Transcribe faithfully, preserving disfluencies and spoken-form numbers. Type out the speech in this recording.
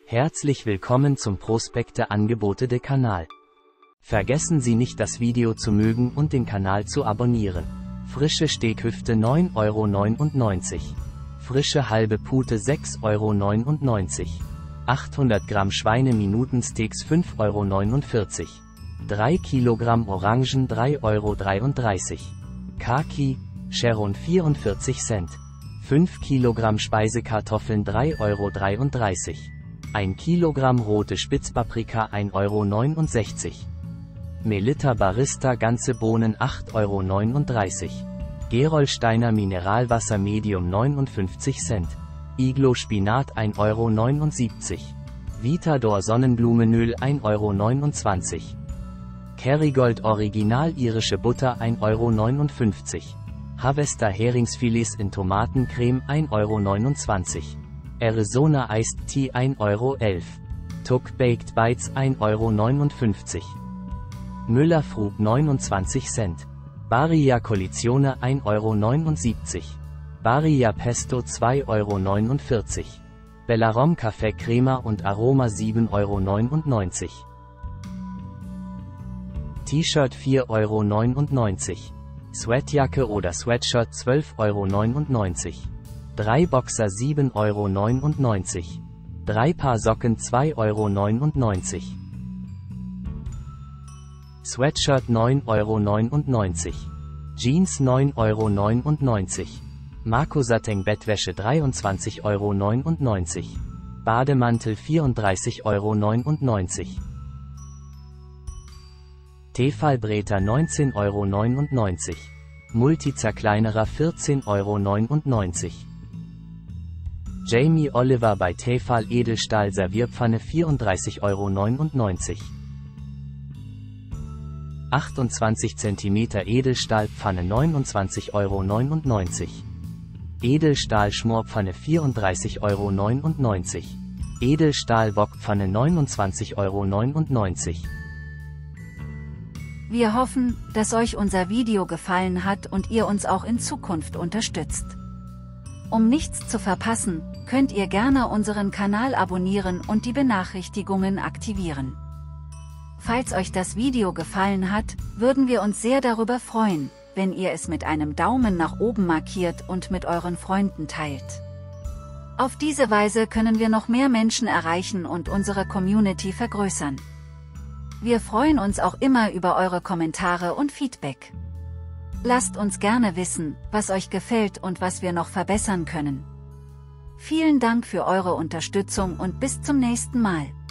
Herzlich willkommen zum Prospekte Angebote de Kanal. Vergessen Sie nicht, das Video zu mögen und den Kanal zu abonnieren. Frische Steakhüfte neun Euro neunundneunzig. Frische halbe Pute sechs Euro neunundneunzig. achthundert Gramm Schweine-Minutensteaks fünf Euro neunundvierzig. drei Kilogramm Orangen drei Euro dreiunddreißig. Kaki, Sharon vierundvierzig Cent. fünf Kilogramm Speisekartoffeln drei Euro dreiunddreißig. ein Kilogramm rote Spitzpaprika ein Euro neunundsechzig. Melitta Barista ganze Bohnen acht Euro neununddreißig. Gerolsteiner Mineralwasser Medium neunundfünfzig Cent. Iglo Spinat ein Euro neunundsiebzig. Vitador Sonnenblumenöl ein Euro neunundzwanzig. Kerrygold Original irische Butter ein Euro neunundfünfzig. Harvester Heringsfilets in Tomatencreme ein Euro neunundzwanzig. Arizona Iced Tea ein Euro elf. Tuck Baked Bites ein Euro neunundfünfzig. Müller Frug neunundzwanzig Cent. Barilla Colazione ein Euro neunundsiebzig. Barilla Pesto zwei Euro neunundvierzig. Bellarom Café Crema und Aroma sieben Euro neunundneunzig. T-Shirt vier Euro neunundneunzig. Sweatjacke oder Sweatshirt zwölf Euro neunundneunzig. drei Boxer sieben Euro neunundneunzig. drei Paar Socken zwei Euro neunundneunzig. Sweatshirt neun Euro neunundneunzig. Jeans neun Euro neunundneunzig. Marco Sateng Bettwäsche dreiundzwanzig Euro neunundneunzig. Bademantel vierunddreißig Euro neunundneunzig. Tefal-Breter neunzehn Euro neunundneunzig. Multizerkleinerer vierzehn Euro neunundneunzig. Jamie Oliver bei Tefal Edelstahl Servierpfanne vierunddreißig Euro neunundneunzig. achtundzwanzig Zentimeter Edelstahlpfanne neunundzwanzig Euro neunundneunzig. Edelstahl Schmorpfanne vierunddreißig Euro neunundneunzig. Edelstahl Wokpfanne neunundzwanzig Euro neunundneunzig. Wir hoffen, dass euch unser Video gefallen hat und ihr uns auch in Zukunft unterstützt. Um nichts zu verpassen, könnt ihr gerne unseren Kanal abonnieren und die Benachrichtigungen aktivieren. Falls euch das Video gefallen hat, würden wir uns sehr darüber freuen, wenn ihr es mit einem Daumen nach oben markiert und mit euren Freunden teilt. Auf diese Weise können wir noch mehr Menschen erreichen und unsere Community vergrößern. Wir freuen uns auch immer über eure Kommentare und Feedback. Lasst uns gerne wissen, was euch gefällt und was wir noch verbessern können. Vielen Dank für eure Unterstützung und bis zum nächsten Mal.